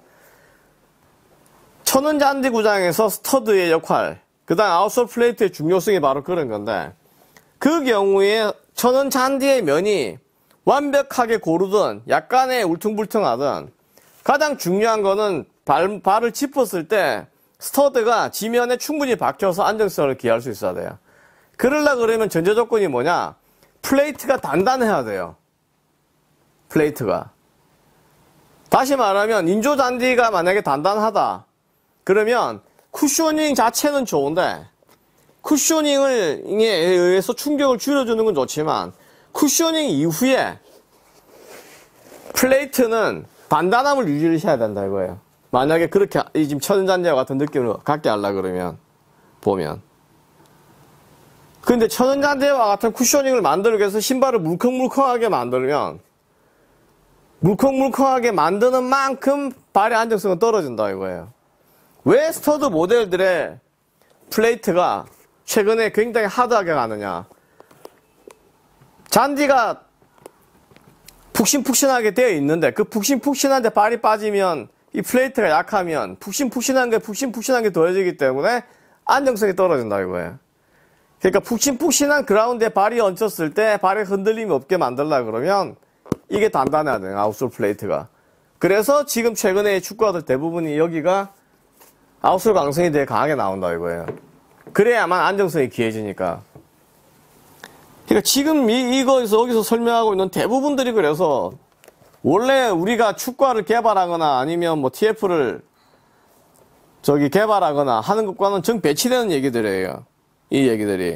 천연 잔디 구장에서 스터드의 역할, 그 다음 아웃솔 플레이트의 중요성이 바로 그런 건데, 그 경우에 천연 잔디의 면이 완벽하게 고르든 약간의 울퉁불퉁하든 가장 중요한 거는 발, 발을 짚었을 때 스터드가 지면에 충분히 박혀서 안정성을 기할 수 있어야 돼요. 그러려 그러면 전제 조건이 뭐냐? 플레이트가 단단해야 돼요. 플레이트가. 다시 말하면 인조 잔디가 만약에 단단하다. 그러면 쿠셔닝 자체는 좋은데 쿠셔닝에 의해서 충격을 줄여주는 건 좋지만 쿠셔닝 이후에 플레이트는 단단함을 유지를 해야 된다 이거예요. 만약에 그렇게 지금 천연잔디와 같은 느낌을 갖게 하려 그러면 보면. 근데 천연잔디와 같은 쿠셔닝을 만들기 위해서 신발을 물컹물컹하게 만들면 물컹물컹하게 만드는 만큼 발의 안정성은 떨어진다 이거예요. 왜 스터드 모델들의 플레이트가 최근에 굉장히 하드하게 가느냐? 잔디가 푹신푹신하게 되어 있는데 그 푹신푹신한데 발이 빠지면 이 플레이트가 약하면 푹신푹신한 게 푹신푹신한 게 더해지기 때문에 안정성이 떨어진다 이거예요. 그러니까 푹신푹신한 그라운드에 발이 얹혔을 때 발에 흔들림이 없게 만들려고 그러면 이게 단단해야 돼요, 아웃솔 플레이트가. 그래서 지금 최근에 축구화들 대부분이 여기가 아웃솔 강성이 되게 강하게 나온다 이거예요. 그래야만 안정성이 귀해지니까. 그러니까 지금 이, 이거에서 여기서 설명하고 있는 대부분들이 그래서 원래 우리가 축구화를 개발하거나 아니면 뭐 티에프를 저기 개발하거나 하는 것과는 정 배치되는 얘기들이에요. 이 얘기들이.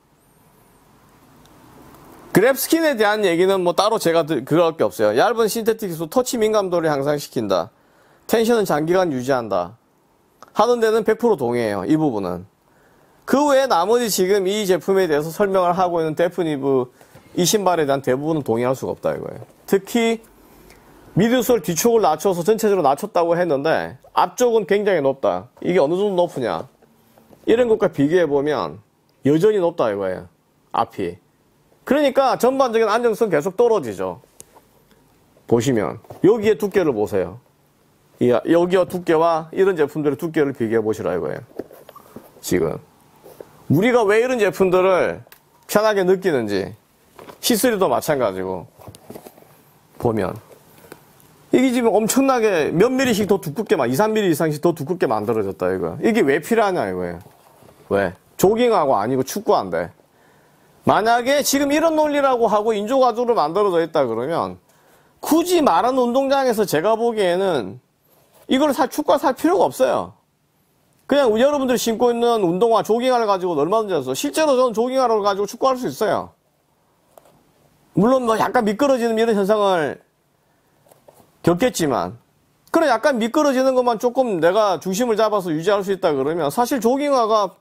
그랩스킨에 대한 얘기는 뭐 따로 제가 그럴 게 없어요. 얇은 신테틱 기술, 터치 민감도를 향상시킨다. 텐션은 장기간 유지한다. 하는 데는 백 퍼센트 동의해요. 이 부분은. 그 외에 나머지 지금 이 제품에 대해서 설명을 하고 있는 데프니브 이 신발에 대한 대부분은 동의할 수가 없다 이거예요. 특히 미드솔 뒤쪽을 낮춰서 전체적으로 낮췄다고 했는데 앞쪽은 굉장히 높다. 이게 어느 정도 높으냐? 이런 것과 비교해보면 여전히 높다 이거예요. 앞이. 그러니까 전반적인 안정성 계속 떨어지죠. 보시면 여기에 두께를 보세요. 여기와 두께와 이런 제품들의 두께를 비교해 보시라 이거예요. 지금 우리가 왜 이런 제품들을 편하게 느끼는지 시쓰리도 마찬가지고 보면 이게 지금 엄청나게 몇 미리씩 더 두껍게 막 이, 삼 미리 이상씩 더 두껍게 만들어졌다 이거야. 이게 왜 필요하냐 이거예요. 왜? 조깅하고 아니고 축구한데. 만약에 지금 이런 논리라고 하고 인조가죽으로 만들어져 있다 그러면 굳이 마른 운동장에서 제가 보기에는 이걸 살, 축구화 살 필요가 없어요. 그냥 여러분들이 신고 있는 운동화, 조깅화를 가지고 얼마든지 해서 실제로 저는 조깅화를 가지고 축구할 수 있어요. 물론 뭐 약간 미끄러지는 이런 현상을 겪겠지만 그래 약간 미끄러지는 것만 조금 내가 중심을 잡아서 유지할 수 있다 그러면 사실 조깅화가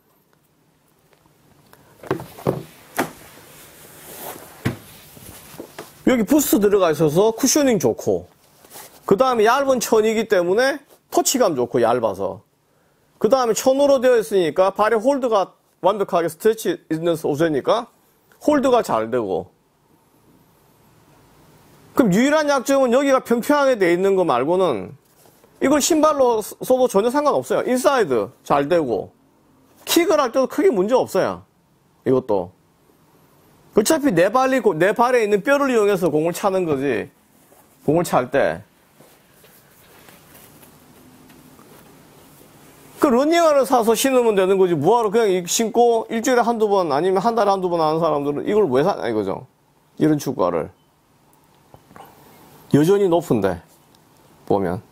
여기 부스트 들어가 있어서 쿠셔닝 좋고 그 다음에 얇은 천이기 때문에 터치감 좋고 얇아서 그 다음에 천으로 되어 있으니까 발에 홀드가 완벽하게 스트레치 있는 소재니까 홀드가 잘 되고 그럼 유일한 약점은 여기가 평평하게 되어 있는 거 말고는 이걸 신발로 써도 전혀 상관없어요. 인사이드 잘 되고 킥을 할 때도 크게 문제 없어요. 이것도 어차피 내 발이 내 발에 있는 뼈를 이용해서 공을 차는 거지. 공을 찰 때 그 러닝화를 사서 신으면 되는 거지. 뭐하러 그냥 신고 일주일에 한두 번 아니면 한 달에 한두 번 하는 사람들은 이걸 왜 사냐 이거죠. 이런 축구화를. 여전히 높은데 보면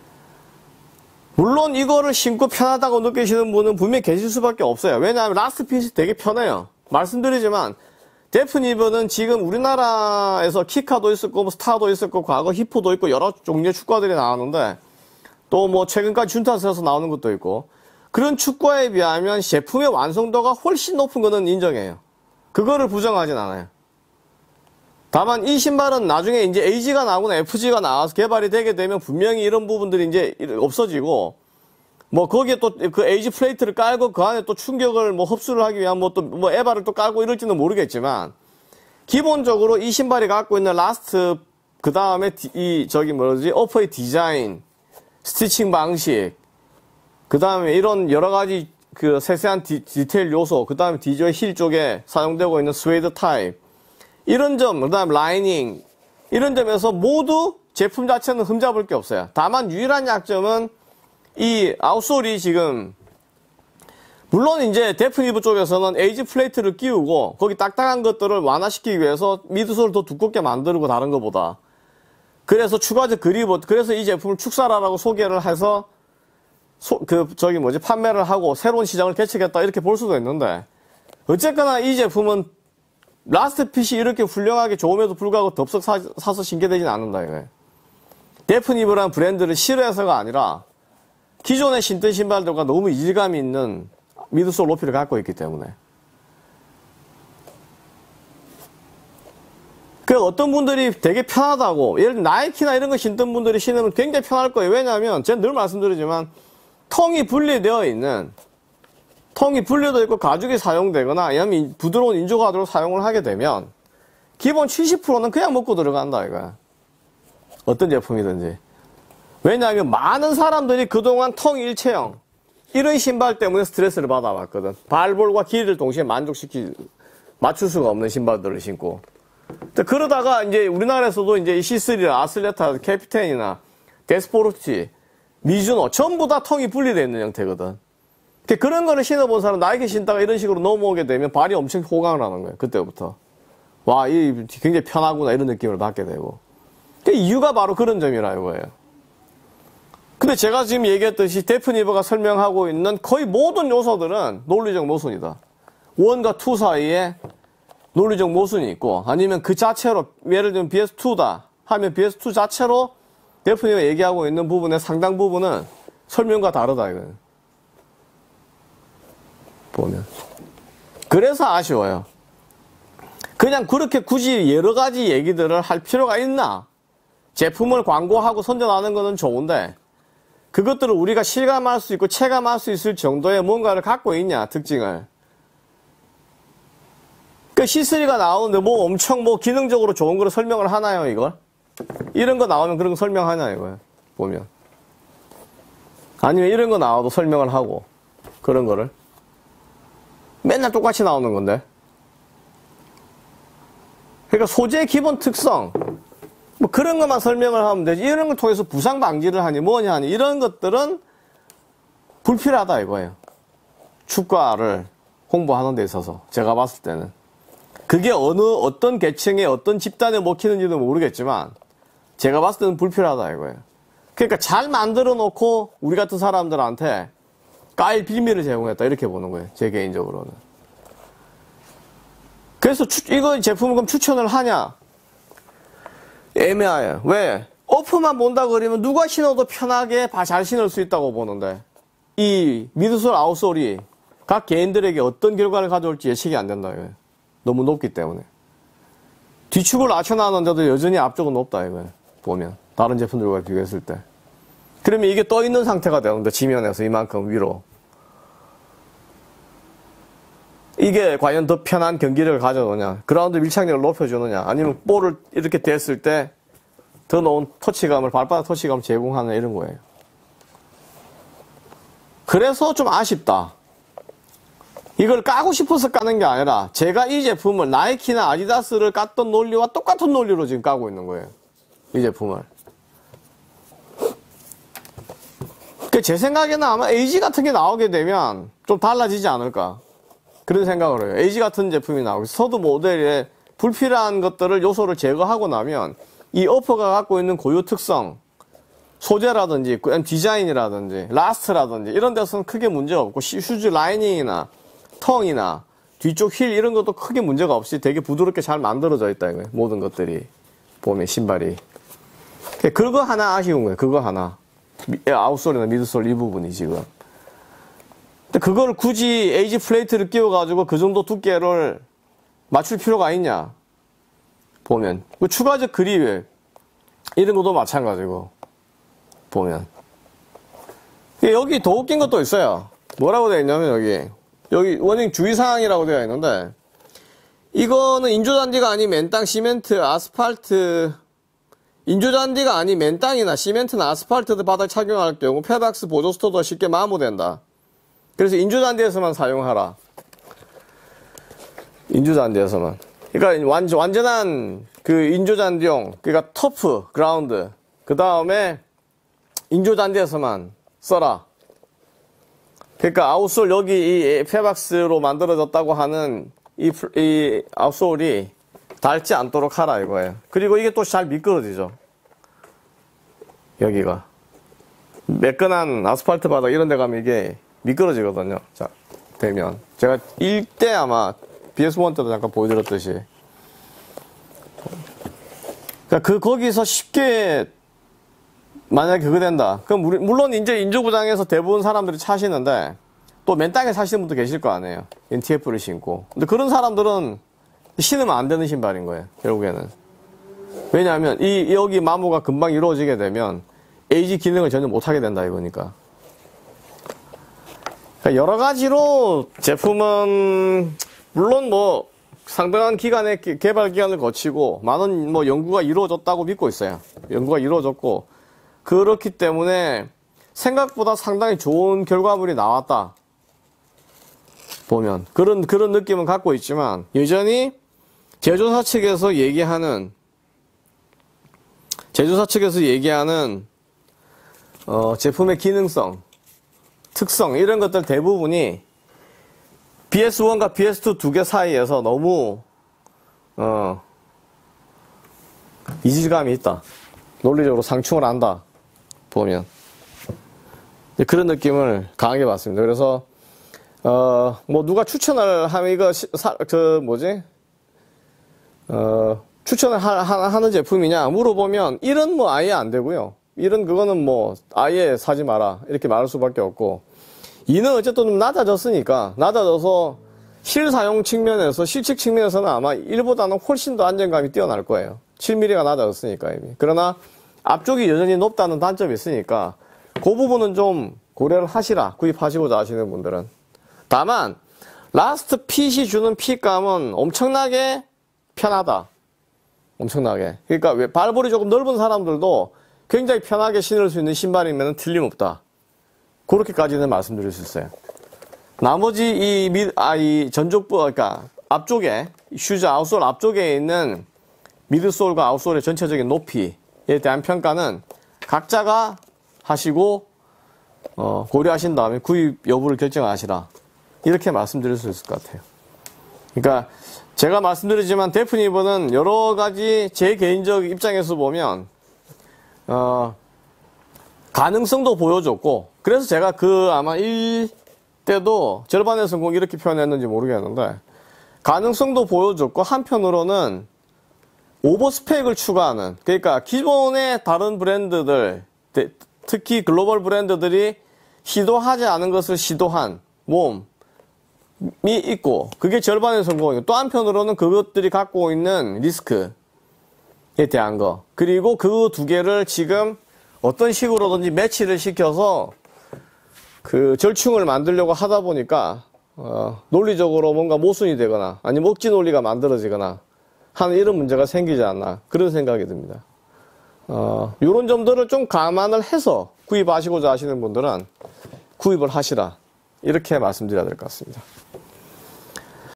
물론 이거를 신고 편하다고 느끼시는 분은 분명히 계실 수밖에 없어요. 왜냐하면 라스트 핏이 되게 편해요. 말씀드리지만 데프니브는 지금 우리나라에서 키카도 있었고 뭐 스타도 있었고 과거 히프도 있고 여러 종류의 축구화들이 나왔는데 또 뭐 최근까지 준타스에서 나오는 것도 있고 그런 축구화에 비하면 제품의 완성도가 훨씬 높은 거는 인정해요. 그거를 부정하진 않아요. 다만 이 신발은 나중에 이제 에이지가 나오거나 에프지가 나와서 개발이 되게 되면 분명히 이런 부분들이 이제 없어지고 뭐 거기에 또 그 에이지 플레이트를 깔고 그 안에 또 충격을 뭐 흡수를 하기 위한 뭐 또 뭐 에바를 또 깔고 이럴지는 모르겠지만 기본적으로 이 신발이 갖고 있는 라스트 그 다음에 이 저기 뭐지 어퍼의 디자인 스티칭 방식 그 다음에 이런 여러 가지 그 세세한 디, 디테일 요소 그 다음에 디저의 힐 쪽에 사용되고 있는 스웨이드 타입 이런 점 그 다음 라이닝 이런 점에서 모두 제품 자체는 흠잡을 게 없어요. 다만 유일한 약점은 이 아웃솔이 지금 물론 이제 데프니브 쪽에서는 에이지 플레이트를 끼우고 거기 딱딱한 것들을 완화시키기 위해서 미드솔을 더 두껍게 만들고 다른 것보다 그래서 추가적 그립 그래서 이 제품을 축사라라고 소개를 해서 소, 그 저기 뭐지 판매를 하고 새로운 시장을 개척했다 이렇게 볼 수도 있는데 어쨌거나 이 제품은 라스트 핏이 이렇게 훌륭하게 좋음에도 불구하고 덥석 사, 사서 신게 되진 않는다 이거예요. 데프니브라는 브랜드를 싫어해서가 아니라 기존에 신던 신발들과 너무 이질감이 있는 미드솔 높이를 갖고 있기 때문에 그 어떤 분들이 되게 편하다고 예를 들어 나이키나 이런 거 신던 분들이 신으면 굉장히 편할 거예요. 왜냐하면 제가 늘 말씀드리지만 통이 분리되어 있는 통이 분리되어 있고 가죽이 사용되거나 아니면 부드러운 인조가죽으로 사용을 하게 되면 기본 칠십 퍼센트는 그냥 먹고 들어간다 이거야. 어떤 제품이든지. 왜냐하면 많은 사람들이 그동안 통일체형 이런 신발 때문에 스트레스를 받아왔거든. 발볼과 길이를 동시에 만족시키 맞출 수가 없는 신발들을 신고. 그러다가 이제 우리나라에서도 이제 시쓰리나 아슬레타, 캐피텐이나 데스포르티, 미즈노 전부 다 통이 분리되어 있는 형태거든. 그런 거를 신어본 사람 나이키 신다가 이런 식으로 넘어오게 되면 발이 엄청 호강을 하는 거예요. 그때부터. 와, 이 굉장히 편하구나 이런 느낌을 받게 되고. 그 이유가 바로 그런 점이라 이거예요. 근데 제가 지금 얘기했듯이 데프니버가 설명하고 있는 거의 모든 요소들은 논리적 모순이다. 일과 이 사이에 논리적 모순이 있고, 아니면 그 자체로, 예를 들면 비에스 투다 하면 비에스 투 자체로 데프니버가 얘기하고 있는 부분의 상당 부분은 설명과 다르다, 이거는. 보면. 그래서 아쉬워요. 그냥 그렇게 굳이 여러 가지 얘기들을 할 필요가 있나? 제품을 광고하고 선전하는 거는 좋은데, 그것들을 우리가 실감할 수 있고 체감할 수 있을 정도의 뭔가를 갖고 있냐, 특징을. 그 씨쓰리가 나오는데 뭐 엄청 뭐 기능적으로 좋은 거를 설명을 하나요, 이걸? 이런 거 나오면 그런 거 설명하냐, 이거야, 보면. 아니면 이런 거 나와도 설명을 하고, 그런 거를. 맨날 똑같이 나오는 건데. 그러니까 소재의 기본 특성, 뭐 그런 것만 설명을 하면 되지. 이런 걸 통해서 부상 방지를 하니 뭐냐 하니 이런 것들은 불필요하다 이거예요. 축구화를 홍보하는 데 있어서 제가 봤을 때는. 그게 어느 어떤 계층에 어떤 집단에 먹히는지도 모르겠지만 제가 봤을 때는 불필요하다 이거예요. 그러니까 잘 만들어 놓고 우리 같은 사람들한테 까일 빌미를 제공했다 이렇게 보는 거예요. 제 개인적으로는. 그래서 추, 이거 제품을 그럼 추천을 하냐? 애매해요. 왜? 오프만 본다 그러면 누가 신어도 편하게 잘 신을 수 있다고 보는데 이 미드솔 아웃솔이 각 개인들에게 어떤 결과를 가져올지 예측이 안 된다 이거예요. 너무 높기 때문에. 뒤축을 낮춰놨는데도 여전히 앞쪽은 높다 이거예요. 보면 다른 제품들과 비교했을 때. 그러면 이게 떠 있는 상태가 되는데 지면에서 이만큼 위로. 이게 과연 더 편한 경기력을 가져오냐, 그라운드 밀착력을 높여주느냐, 아니면 볼을 이렇게 댔을 때 더 높은 터치감을, 발바닥 터치감을 제공하느냐 이런 거예요. 그래서 좀 아쉽다. 이걸 까고 싶어서 까는 게 아니라 제가 이 제품을 나이키나 아디다스를 깠던 논리와 똑같은 논리로 지금 까고 있는 거예요. 이 제품을. 제 생각에는 아마 에이지 같은 게 나오게 되면 좀 달라지지 않을까. 그런 생각을 해요. 에이지 같은 제품이 나오고 서드 모델에 불필요한 것들을 요소를 제거하고 나면 이 어퍼가 갖고 있는 고유 특성, 소재라든지 디자인이라든지 라스트라든지 이런 데서는 크게 문제가 없고 슈즈 라이닝이나 텅이나 뒤쪽 힐 이런 것도 크게 문제가 없이 되게 부드럽게 잘 만들어져 있다 이거예요. 모든 것들이 보면 신발이. 그거 하나 아쉬운 거예요. 그거 하나. 아웃솔이나 미드솔 이 부분이 지금. 근데 그걸 굳이 에이지 플레이트를 끼워가지고 그 정도 두께를 맞출 필요가 있냐? 보면. 그 추가적 그립, 이런 것도 마찬가지고. 보면. 여기 더 웃긴 것도 있어요. 뭐라고 되어 있냐면 여기. 여기 원형 주의사항이라고 되어 있는데, 이거는 인조잔디가 아닌 맨땅, 시멘트, 아스팔트, 인조잔디가 아닌 맨땅이나 시멘트나 아스팔트 바닥 착용할 경우 페박스 보조 스토어가 쉽게 마모된다. 그래서 인조잔디에서만 사용하라. 인조잔디에서만. 그러니까 완전, 완전한 그 인조잔디용, 그러니까 터프, 그라운드. 그 다음에 인조잔디에서만 써라. 그러니까 아웃솔 여기 이 페박스로 만들어졌다고 하는 이, 이 아웃솔이 닳지 않도록 하라 이거예요. 그리고 이게 또 잘 미끄러지죠. 여기가. 매끈한 아스팔트 바닥 이런 데 가면 이게 미끄러지거든요. 자, 되면. 제가 일 대 아마 비에스 원 때도 잠깐 보여드렸듯이. 그러니까 그, 거기서 쉽게, 만약에 그거 된다. 그럼, 우리, 물론 이제 인조구장에서 대부분 사람들이 차시는데, 또 맨 땅에 사시는 분도 계실 거 아니에요. 엔티에프를 신고. 근데 그런 사람들은 신으면 안 되는 신발인 거예요. 결국에는. 왜냐하면, 이, 여기 마모가 금방 이루어지게 되면, 에이지 기능을 전혀 못하게 된다, 이거니까. 여러 가지로 제품은 물론 뭐 상당한 기간의 개발 기간을 거치고 많은 뭐 연구가 이루어졌다고 믿고 있어요. 연구가 이루어졌고 그렇기 때문에 생각보다 상당히 좋은 결과물이 나왔다. 보면 그런 그런 느낌은 갖고 있지만 여전히 제조사 측에서 얘기하는 제조사 측에서 얘기하는 어, 제품의 기능성 특성 이런 것들 대부분이 비에스 원과 비에스 투 두 개 사이에서 너무 어 이질감이 있다. 논리적으로 상충을 한다. 보면 그런 느낌을 강하게 받습니다. 그래서 어, 뭐 누가 추천을 하면 이거 시, 사, 저 뭐지? 어, 추천을 하, 하, 하는 제품이냐 물어보면 일은 뭐 아예 안 되고요. 일은 그거는 뭐 아예 사지 마라 이렇게 말할 수밖에 없고, 이는 어쨌든 좀 낮아졌으니까, 낮아져서 실사용 측면에서 실측 측면에서는 아마 일보다는 훨씬 더 안정감이 뛰어날 거예요. 칠 밀리미터가 낮아졌으니까 이미. 그러나 앞쪽이 여전히 높다는 단점이 있으니까 그 부분은 좀 고려를 하시라, 구입하시고자 하시는 분들은. 다만 라스트 핏이 주는 핏감은 엄청나게 편하다. 엄청나게. 그러니까 왜 발볼이 조금 넓은 사람들도 굉장히 편하게 신을 수 있는 신발이면 틀림없다. 그렇게까지는 말씀드릴 수 있어요. 나머지 이 미, 아, 이 전족부, 그러니까 앞쪽에, 슈즈 아웃솔 앞쪽에 있는 미드솔과 아웃솔의 전체적인 높이에 대한 평가는 각자가 하시고, 어, 고려하신 다음에 구입 여부를 결정하시라. 이렇게 말씀드릴 수 있을 것 같아요. 그러니까 제가 말씀드리지만 데프니버는 여러 가지 제 개인적 입장에서 보면, 어, 가능성도 보여줬고, 그래서 제가 그 아마 일 때도 절반의 성공 이렇게 표현했는지 모르겠는데, 가능성도 보여줬고, 한편으로는 오버스펙을 추가하는, 그러니까 기존의 다른 브랜드들, 특히 글로벌 브랜드들이 시도하지 않은 것을 시도한 몸이 있고, 그게 절반의 성공이고, 또 한편으로는 그것들이 갖고 있는 리스크에 대한 거, 그리고 그 두 개를 지금 어떤 식으로든지 매치를 시켜서 그 절충을 만들려고 하다 보니까 어, 논리적으로 뭔가 모순이 되거나 아니면 억지 논리가 만들어지거나 하는 이런 문제가 생기지 않나, 그런 생각이 듭니다. 어, 이런 점들을 좀 감안을 해서 구입하시고자 하시는 분들은 구입을 하시라, 이렇게 말씀드려야 될 것 같습니다.